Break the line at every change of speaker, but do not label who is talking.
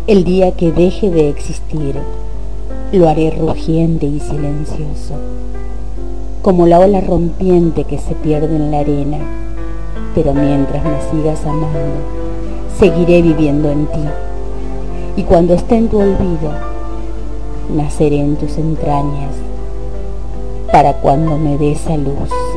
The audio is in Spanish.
El día que deje de existir, lo haré rugiente y silencioso, como la ola rompiente que se pierde en la arena, pero mientras me sigas amando, seguiré viviendo en ti, y cuando esté en tu olvido, naceré en tus entrañas, para cuando me des a luz.